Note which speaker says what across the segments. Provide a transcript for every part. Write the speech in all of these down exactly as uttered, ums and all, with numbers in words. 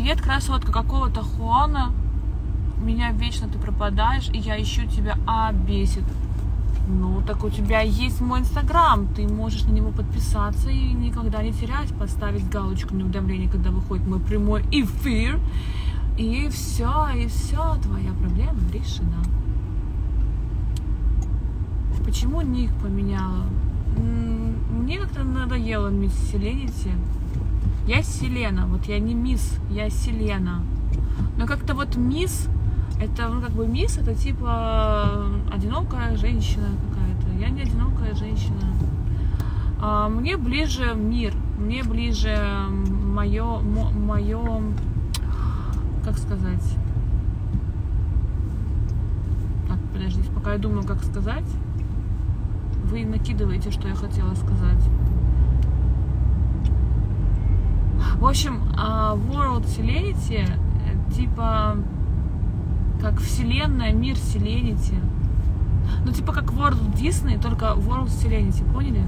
Speaker 1: Привет, красотка, какого-то Хуана. Меня вечно ты пропадаешь, и я ищу тебя, а бесит. Ну, так у тебя есть мой инстаграм. Ты можешь на него подписаться и никогда не терять, поставить галочку на уведомление, когда выходит мой прямой эфир. И все, и все, твоя проблема решена. Почему ник поменяла? Мне как-то надоело мисс Селенити. Я Селена, вот я не мисс, я Селена. Но как-то вот мисс, это, ну, как бы мисс, это типа одинокая женщина какая-то. Я не одинокая женщина. А, мне ближе мир, мне ближе мое, мое, как сказать. Так, подождите, пока я думаю, как сказать. Вы накидываете, что я хотела сказать. В общем, World Selenity типа как вселенная, мир Selenity. Ну, типа как World Disney, только World Selenity, поняли?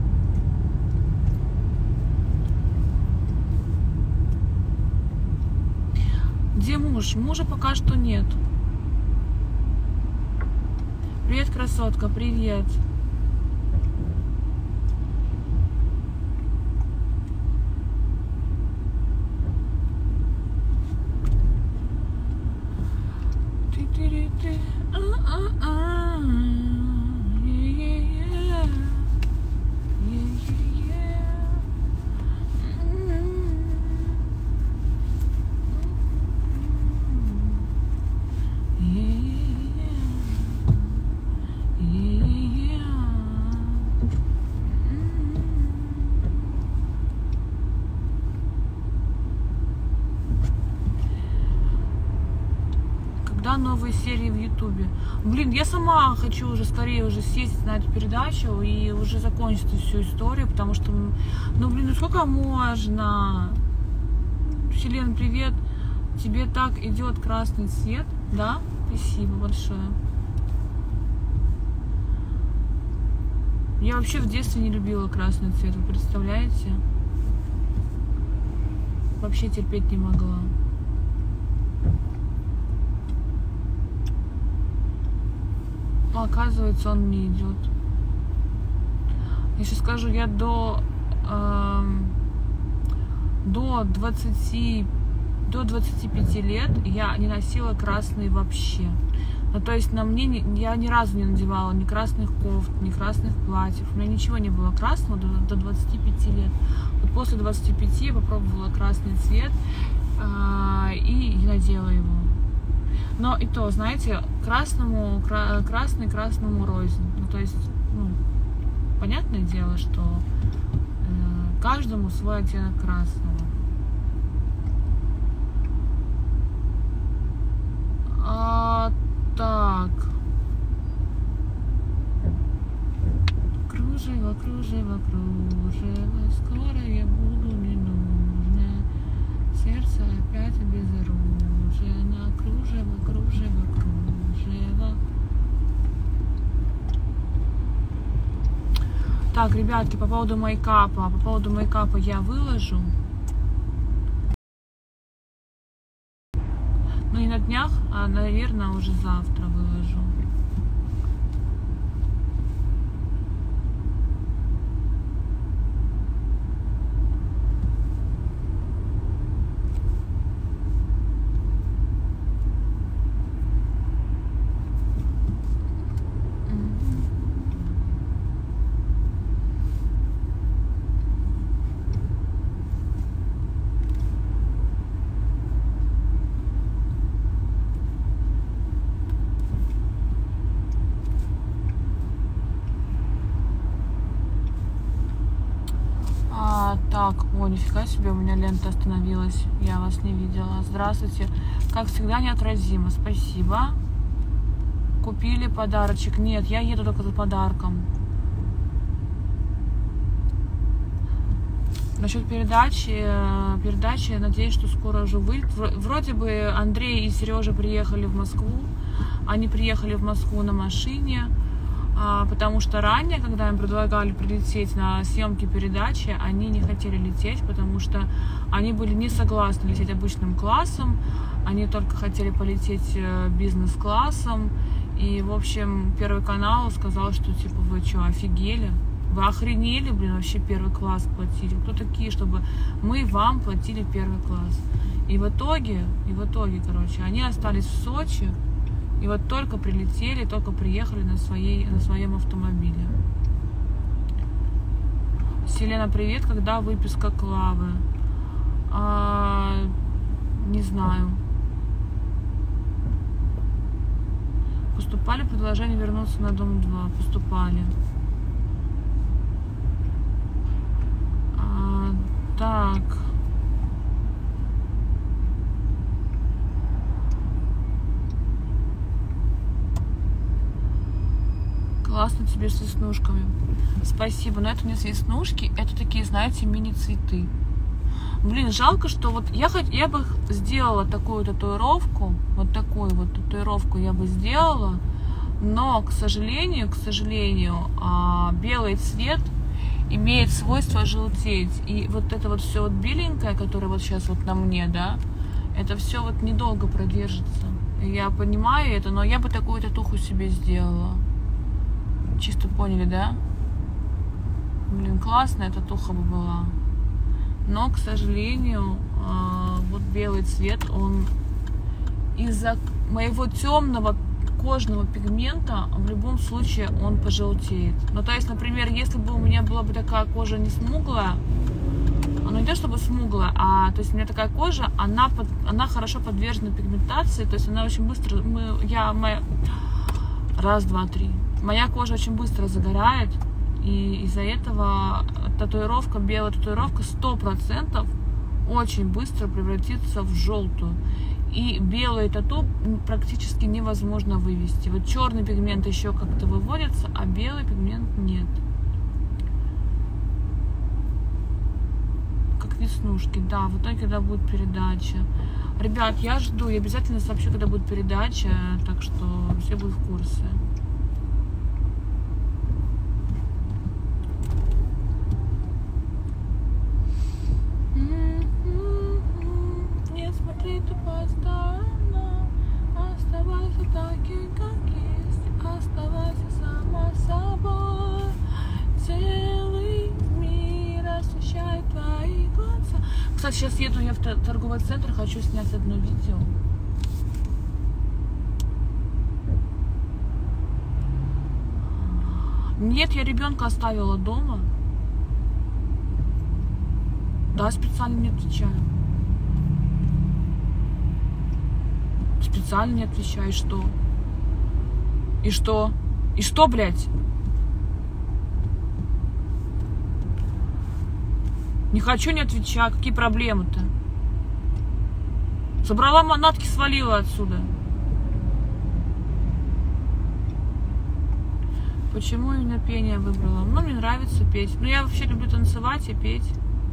Speaker 1: Где муж? Мужа пока что нет. Привет, красотка, привет. Новые серии в Ютубе. Блин, я сама хочу уже скорее уже сесть на эту передачу и уже закончить всю историю, потому что, ну, блин, ну сколько можно? Селен, привет. Тебе так идет красный цвет, да? Спасибо большое. Я вообще в детстве не любила красный цвет, вы представляете? Вообще терпеть не могла. Но, оказывается, он не идет. Я сейчас скажу, я до э, до двадцати до двадцати пяти лет я не носила красный вообще. Ну, то есть на мне не, я ни разу не надевала ни красных кофт, ни красных платьев. У меня ничего не было красного до, до двадцати пяти лет. Вот после двадцати пяти я попробовала красный цвет э, и надела его. Но и то, знаете, красному, кра, красный красному рознь. Ну, то есть, ну, понятное дело, что э, каждому свой оттенок красного. А, так. Кружево, кружево, кружево, скоро я буду ненужна. Сердце опять обезоружено. Кружево, кружево, кружево. Так, ребятки, по поводу мейкапа. По поводу мейкапа я выложу. Ну, не на днях, а, наверное, уже завтра выложу. Так, о, нифига себе, у меня лента остановилась. Я вас не видела. Здравствуйте. Как всегда, неотразимо. Спасибо. Купили подарочек. Нет, я еду только за подарком. Насчет передачи, передачи, надеюсь, что скоро уже выйдет. Вроде бы Андрей и Сережа приехали в Москву. Они приехали в Москву на машине. А, потому что ранее, когда им предлагали прилететь на съемки передачи, они не хотели лететь, потому что они были не согласны лететь обычным классом, они только хотели полететь бизнес-классом. И, в общем, Первый канал сказал, что, типа, вы что, офигели? Вы охренели, блин, вообще первый класс платили? Кто такие, чтобы мы вам платили первый класс? И в итоге, и в итоге, короче, они остались в Сочи, и вот только прилетели, только приехали на, своей, на своем автомобиле. Селена, привет, когда выписка Клавы? А, не знаю. Поступали предложения вернуться на Дом два? Поступали. А, так. Классно тебе с веснушками. Спасибо, но это не веснушки, это такие, знаете, мини-цветы. Блин, жалко, что вот я, хоть, я бы сделала такую татуировку, вот такую вот татуировку я бы сделала, но, к сожалению, к сожалению, белый цвет имеет свойство желтеть. И вот это вот все вот беленькое, которое вот сейчас вот на мне, да, это все вот недолго продержится. Я понимаю это, но я бы такую татуху себе сделала. Чисто поняли, да? Блин, классная татуха бы была. Но, к сожалению, вот белый цвет, он из-за моего темного кожного пигмента в любом случае он пожелтеет. Ну, то есть, например, если бы у меня была бы такая кожа не смуглая, она не то чтобы смуглая, а то есть у меня такая кожа, она, под, она хорошо подвержена пигментации, то есть она очень быстро, мы, я, моя, раз, два, три, моя кожа очень быстро загорает. И из-за этого татуировка, белая татуировка сто процентов очень быстро превратится в желтую. И белые тату практически невозможно вывести. Вот черный пигмент еще как-то выводится, а белый пигмент нет. Как веснушки, да, в итоге, когда будет передача. Ребят, я жду, я обязательно сообщу, когда будет передача, так что все будут в курсе. Ты постоянно оставайся таким, как есть, оставайся сама собой. Целый мир освещает твои глаза. Кстати, сейчас еду я в торговый центр, хочу снять одно видео. Нет, я ребенка оставила дома. Да, специально не отвечаю. Специально не отвечаю, и что? И что? И что, блядь? Не хочу, не отвечаю. Какие проблемы-то? Собрала манатки, свалила отсюда. Почему именно пение выбрала? Ну, мне нравится петь. Ну, я вообще люблю танцевать и петь.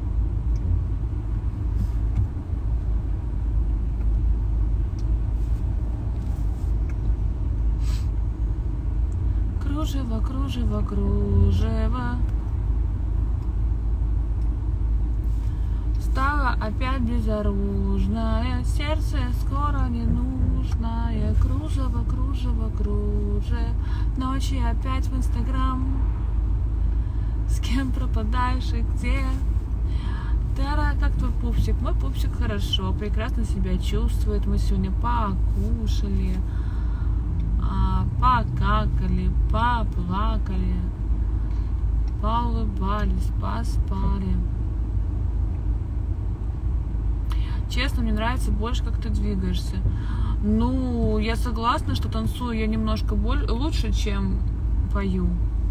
Speaker 1: Кружево, кружево, кружево. Стала опять безоружная, сердце скоро ненужное. Кружево, кружево, кружево. Ночи опять в Инстаграм. С кем пропадаешь и где? Тара, как твой пупсик? Мой пупсик хорошо, прекрасно себя чувствует. Мы сегодня покушали, покакали, поплакали, поулыбались, поспали. Честно, мне нравится больше, как ты двигаешься. Ну, я согласна, что танцую я немножко боль... лучше, чем пою.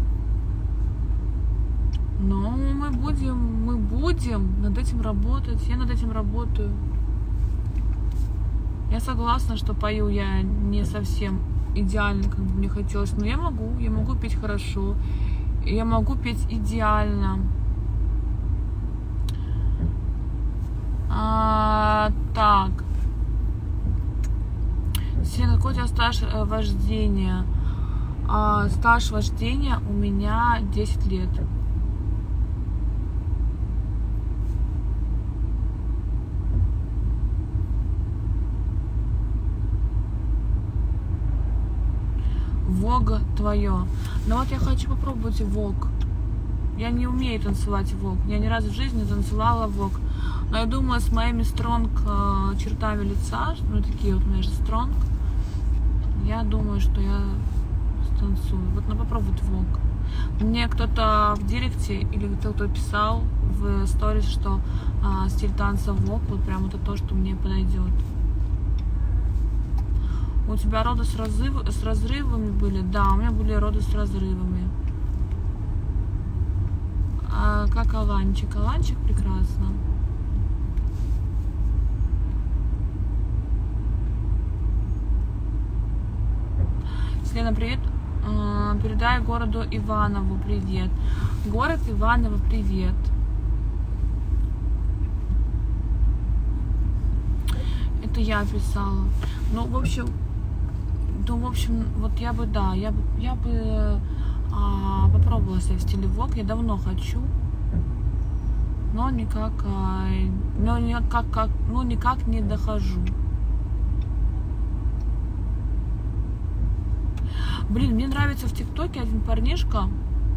Speaker 1: Но мы будем, мы будем над этим работать. Я над этим работаю. Я согласна, что пою я не совсем идеально, как бы мне хотелось, но я могу, я могу петь хорошо, я могу петь идеально. А, так. Селена, какой у тебя стаж вождения? А, стаж вождения у меня десять лет. Вог твое. Но вот я хочу попробовать вог. Я не умею танцевать вог. Я ни разу в жизни не танцевала вог. Но я думаю, с моими стронг чертами лица, ну такие вот у меня же стронг, я думаю, что я станцую. Вот надо попробовать вог. Мне кто-то в директе или кто-то писал в сторис, что а, стиль танца вог, вот прям это то, что мне подойдет. У тебя роды с, разрыв... с разрывами были? Да, у меня были роды с разрывами. А как Аланчик? Аланчик прекрасно. Лена, привет. Передай городу Иванову привет. Город Иваново, привет. Это я писала. Ну, в общем, ну, в общем, вот я бы, да, я бы, я бы а, попробовала себя в стиле вог. Я давно хочу, но никак, а, но никак, как, ну, никак не дохожу. Блин, мне нравится в ТикТоке один парнишка.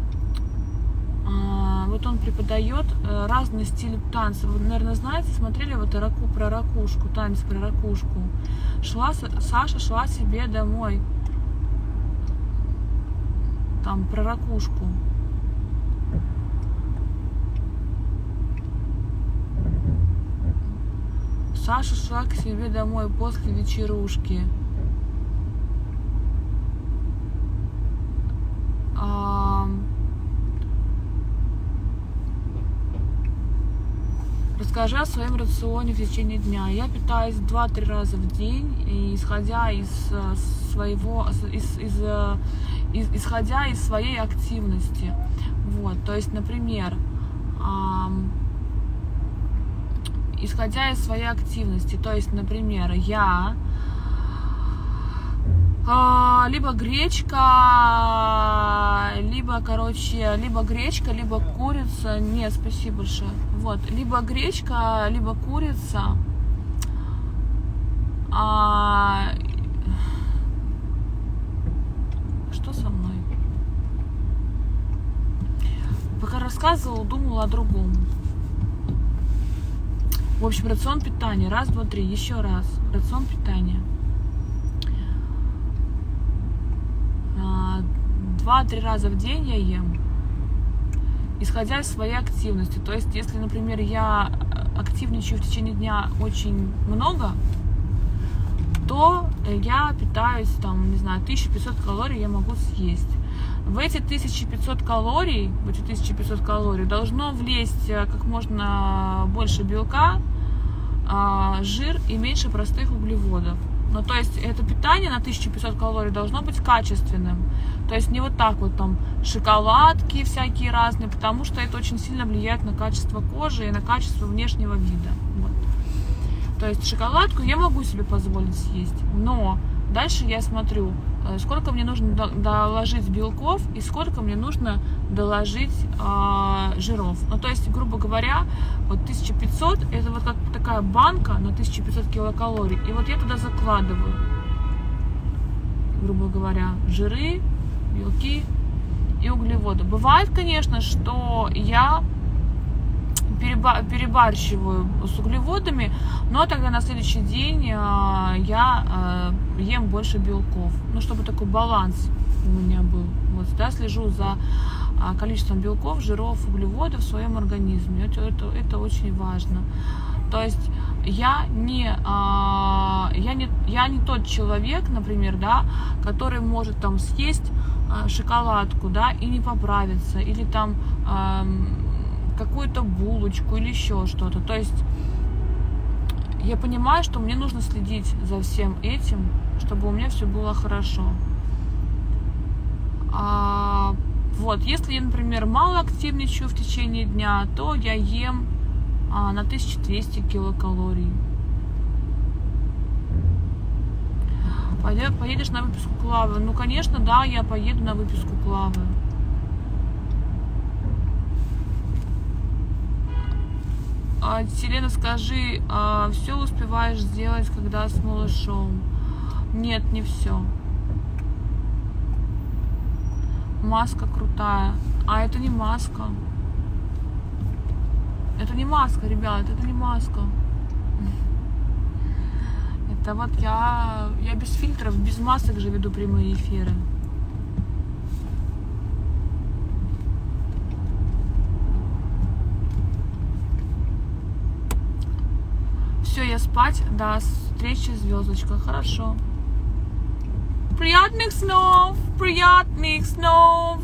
Speaker 1: А, вот он преподает а, разные стили танца. Вы, наверное, знаете, смотрели вот раку, про ракушку, танец про ракушку. Шла, Саша шла себе домой. Там про ракушку. Саша шла к себе домой после вечерушки. Расскажи о своем рационе в течение дня. Я питаюсь два-три раза в день, и, исходя из своего, из, из, из, исходя из своей активности. Вот, то есть, например, эм, исходя из своей активности, то есть, например, я э, либо гречка, либо, короче, либо гречка, либо курица. Нет, спасибо большое. Вот, либо гречка, либо курица. А... Что со мной? Пока рассказывала, думала о другом. В общем, рацион питания. Раз, два, три. Еще раз. Рацион питания. Два-три раза в день я ем, исходя из своей активности. То есть, если, например, я активничаю в течение дня очень много, то я питаюсь, там, не знаю, тысяча пятьсот калорий я могу съесть. В эти тысяча пятьсот калорий, в эти тысяча пятьсот калорий должно влезть как можно больше белка, жир и меньше простых углеводов. Ну, то есть, это питание на тысячу пятьсот калорий должно быть качественным. То есть, не вот так вот там шоколадки всякие разные, потому что это очень сильно влияет на качество кожи и на качество внешнего вида. Вот. То есть, шоколадку я могу себе позволить съесть, но дальше я смотрю, сколько мне нужно доложить белков и сколько мне нужно доложить э, жиров. Ну, то есть, грубо говоря, вот тысяча пятьсот это вот как такая банка на тысячу пятьсот килокалорий. И вот я туда закладываю, грубо говоря, жиры, белки и углеводы. Бывает, конечно, что я перебарщиваю с углеводами, но тогда на следующий день я ем больше белков, ну, чтобы такой баланс у меня был. Вот, да, слежу за количеством белков, жиров, углеводов в своем организме. Это, это, это очень важно. То есть я не, я не, я не тот человек, например, да, который может там съесть шоколадку, да, и не поправиться, или там какую-то булочку или еще что-то. То есть я понимаю, что мне нужно следить за всем этим, чтобы у меня все было хорошо. А, вот, если я, например, мало активничаю в течение дня, то я ем а, на тысячу двести килокалорий. Поедешь на выписку Клавы? Ну, конечно, да, я поеду на выписку Клавы. А, Селена, скажи, а, все успеваешь сделать, когда с малышом? Нет, не все. Маска крутая. А это не маска. Это не маска, ребят, это не маска. Это вот я, я без фильтров, без масок же веду прямые эфиры. Все, я спать. Да, встреча, звездочка. Хорошо. Приятных снов, приятных снов,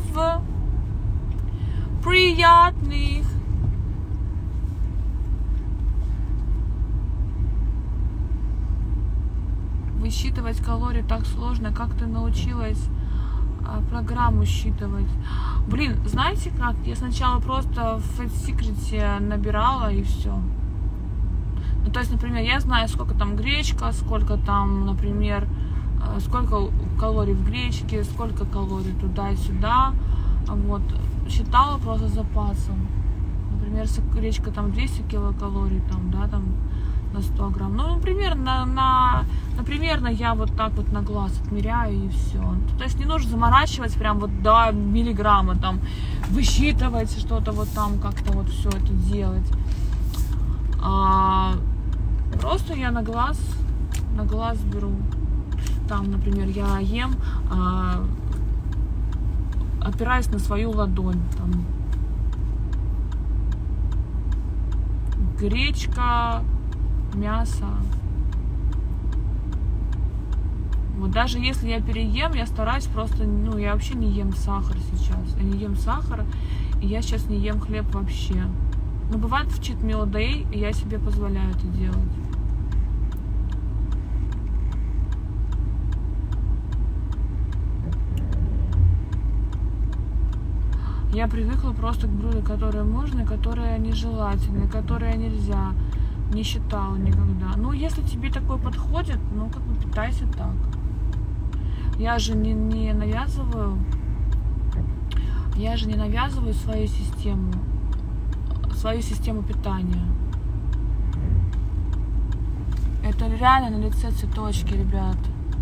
Speaker 1: приятных. Высчитывать калории так сложно. Как ты научилась а, программу считывать? Блин, знаете как? Я сначала просто в Fat Secret набирала и все. Ну, то есть, например, я знаю, сколько там гречка, сколько там, например, сколько калорий в гречке, сколько калорий туда и сюда. Вот. Считала просто запасом. Например, гречка там двести килокалорий, там, да, там на сто грамм. Ну, например, на, на, например, я вот так вот на глаз отмеряю и все. То есть не нужно заморачивать прям вот до миллиграмма, там, высчитывать что-то вот там, как-то вот все это делать. А, просто я на глаз, на глаз беру. Там, например, я ем, а, опираясь на свою ладонь. Там, гречка, мясо. Вот даже если я переем, я стараюсь просто, ну, я вообще не ем сахар сейчас. Я не ем сахар, и я сейчас не ем хлеб вообще. Но бывает в cheat meal day, и я себе позволяю это делать. Я привыкла просто к блюду, которые можно, которые нежелательны, которые нельзя. Не считала никогда. Ну, если тебе такое подходит, ну, как бы питайся так. Я же не, не навязываю, я же не навязываю свою систему, свою систему питания. Это реально на лице цветочки, ребят.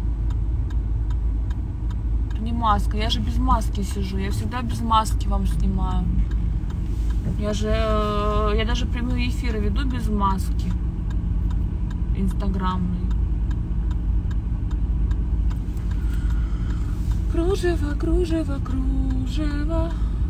Speaker 1: Это не маска. Я же без маски сижу. Я всегда без маски вам снимаю. Я же, я даже прямые эфиры веду без маски инстаграмной. Кружево, кружево, кружево.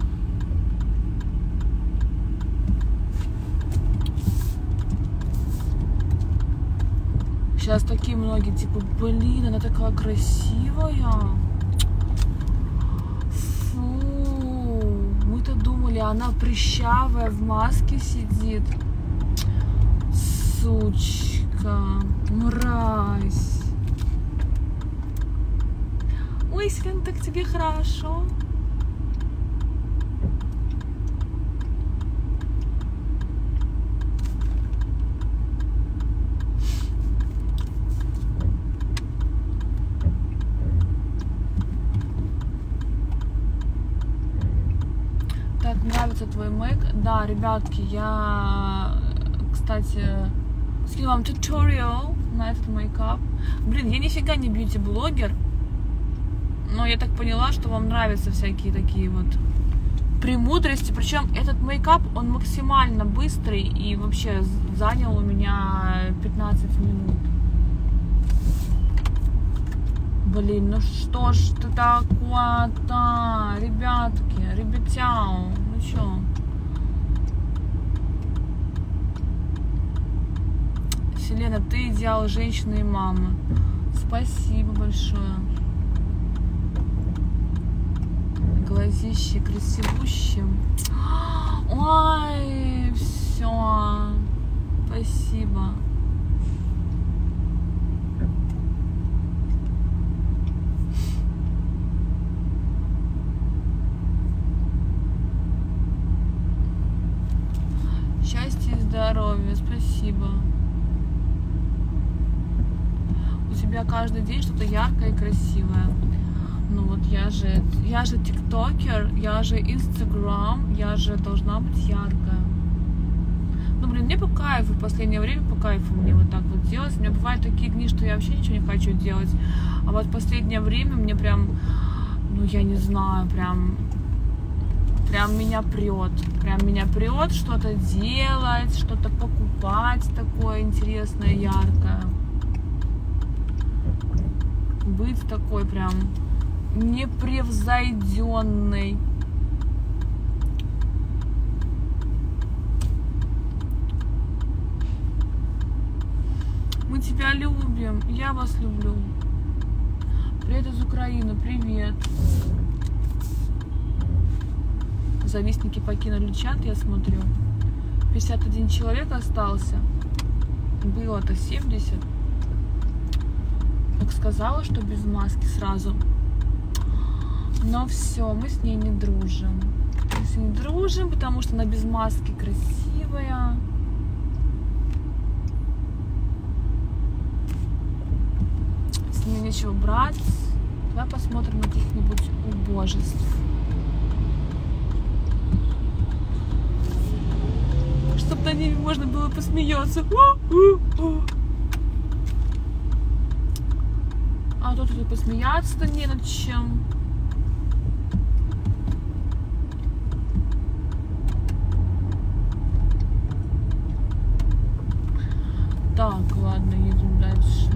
Speaker 1: Сейчас такие многие, типа, блин, она такая красивая. Мы-то думали, она прыщавая, в маске сидит. Сучка, мразь. Ой, Селена, так тебе хорошо. Так, нравится твой мейк? Да, ребятки, я, кстати, скину вам туториал на этот мейкап. Блин, я нифига не бьюти-блогер, но я так поняла, что вам нравятся всякие такие вот премудрости. Причем этот мейкап, он максимально быстрый и вообще занял у меня пятнадцать минут. Блин, ну что ж ты такое-то, ребятки, ребятяу, ну чё? Селена, ты идеал женщины и мамы. Спасибо большое. Глазище красивущие. Ой, все. Спасибо. Счастья и здоровья. Спасибо. У тебя себя каждый день что-то яркое и красивое. Ну вот я же, я же тиктокер, я же инстаграм, я же должна быть яркая. Ну, блин, мне по кайфу, в последнее время по кайфу мне вот так вот делать. У меня бывают такие дни, что я вообще ничего не хочу делать. А вот в последнее время мне прям, ну, я не знаю, прям, прям меня прет. Прям меня прет что-то делать, что-то покупать такое интересное, яркое. Быть такой прям непревзойденной. Мы тебя любим, я вас люблю. Привет из Украины, привет. Завистники покинули чат, я смотрю. пятьдесят один человек остался. Было-то семьдесят. Как сказала, что без маски сразу. Но все, мы с ней не дружим. Мы с ней не дружим, потому что она без маски красивая. С нее нечего брать. Давай посмотрим на каких-нибудь убожеств. Чтобы над ними можно было посмеяться. А тут тут посмеяться-то не над чем. Так, ладно, едем дальше.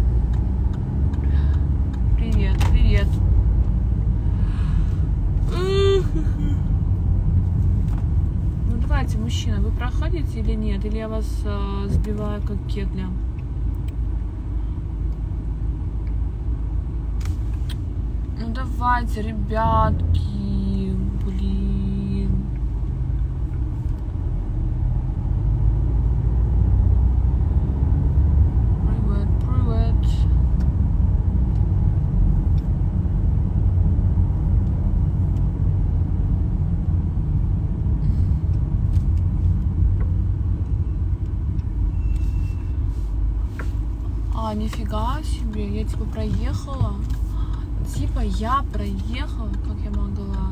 Speaker 1: Привет, привет. Ну давайте, мужчина, вы проходите или нет? Или я вас э, сбиваю как кегля? Ну давайте, ребятки, блин. Привет, привет. А, нифига себе, я типа проехала. Типа я проехала, как я могла.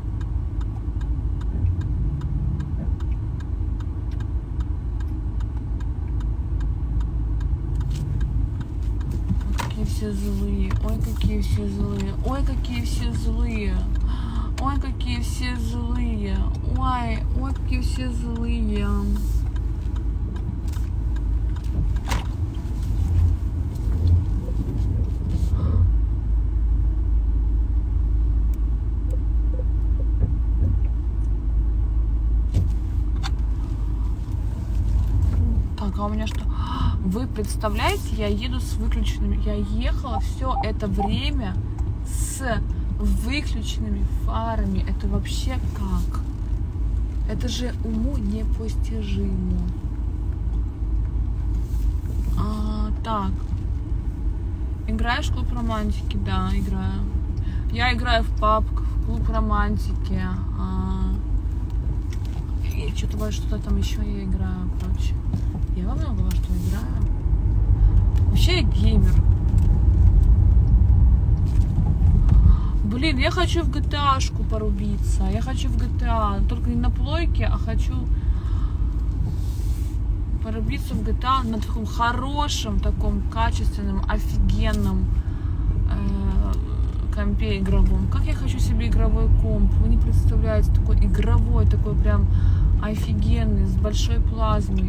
Speaker 1: Ой, какие все злые, ой, какие все злые, ой, какие все злые, ой, какие все злые, ой, ой, какие все злые. А у меня что? Вы представляете, я еду с выключенными. Я ехала все это время с выключенными фарами. Это вообще как? Это же уму непостижимо. А, так. Играешь в клуб романтики? Да, играю. Я играю в пабг, в клуб романтики. А, и что-то что-то там еще я играю, короче. Я во много во что играю. Вообще я геймер. Блин, я хочу в джи ти эй-шку порубиться. Я хочу в джи ти эй. Только не на плойке, а хочу порубиться в джи ти эй на таком хорошем, таком качественном, офигенном э, компе игровом. Как я хочу себе игровой комп. Вы не представляете, такой игровой, такой прям офигенный, с большой плазмой.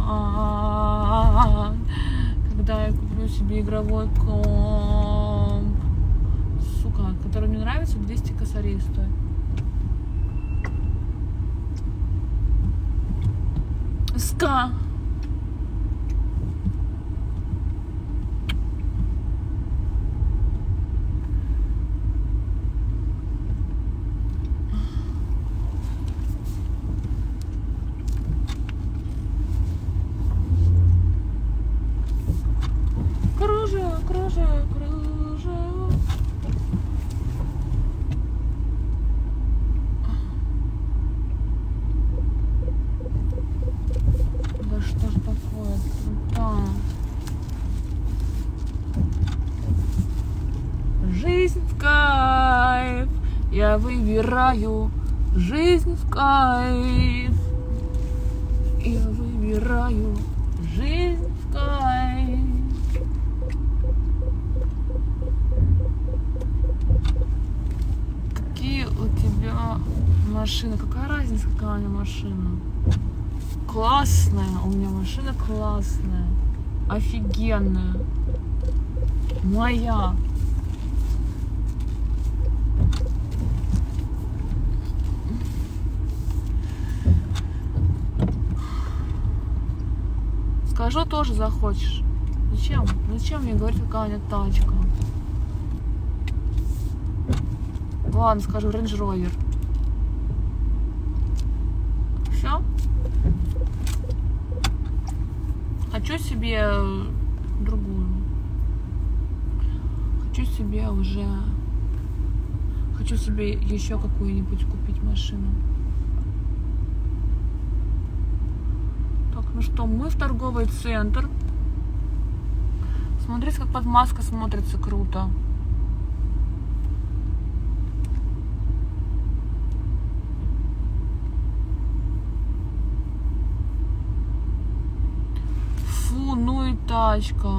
Speaker 1: Когда я куплю себе игровой комп, сука, который мне нравится, двести косарей стоит. Ска. Что ж такое? Да. кайф. Я выбираю жизнь в кайф. Я выбираю жизнь в кайф. Какие у тебя машины? Какая разница, какая у меня машина? Классная. У меня машина классная. Офигенная. Моя. Скажу, тоже захочешь. Зачем? Зачем мне говорить, какая у меня тачка? Ладно, скажу, Range Rover. Все? Хочу себе другую. Хочу себе уже... Хочу себе еще какую-нибудь купить машину. Так, ну что, мы в торговый центр. Смотрите, как под маской смотрится круто. Фу, ну и тачка.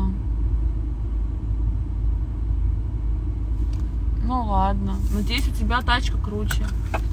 Speaker 1: Ну ладно. Надеюсь, у тебя тачка круче.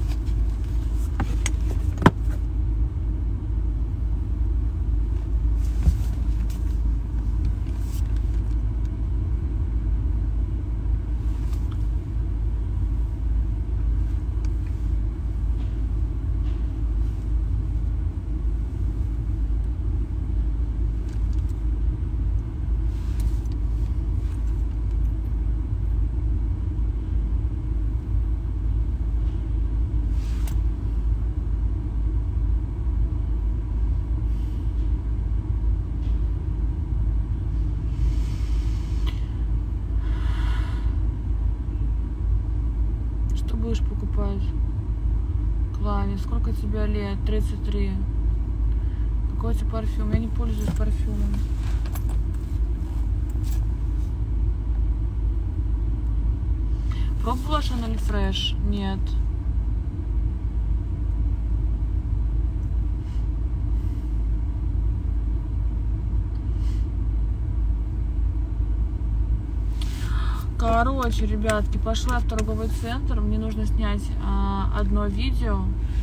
Speaker 1: Что будешь покупать? Кланя, сколько тебе лет? тридцать три. Какой у тебя парфюм? Я не пользуюсь парфюмом. Пробовала Chanel Fresh? Нет. Короче, ребятки, пошла в торговый центр. Мне нужно снять а, одно видео.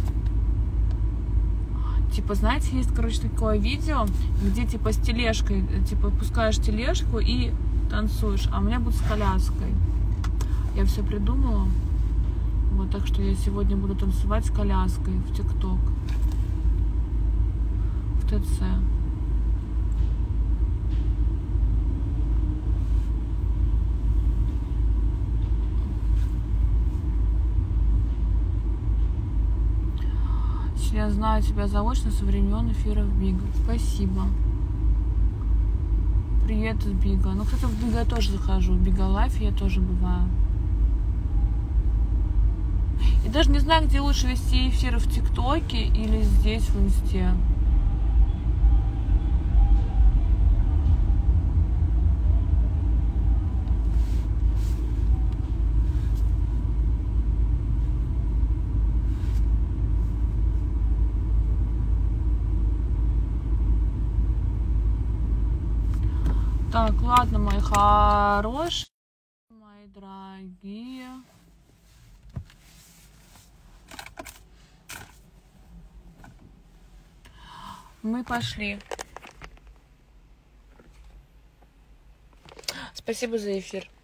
Speaker 1: Типа, знаете, есть, короче, такое видео, где типа с тележкой, типа, пускаешь тележку и танцуешь. А у меня будет с коляской. Я все придумала. Вот, так что я сегодня буду танцевать с коляской в ТикТок. В ТЦ. Я знаю тебя заочно со времен эфиров Бига. Спасибо. Привет из Бига. Ну, кстати, в Бига я тоже захожу. В Бига Лайф я тоже бываю. И даже не знаю, где лучше вести эфиры, в ТикТоке или здесь, в Инсте. Так, ладно, мои хорошие, мои дорогие. Мы пошли. Спасибо за эфир.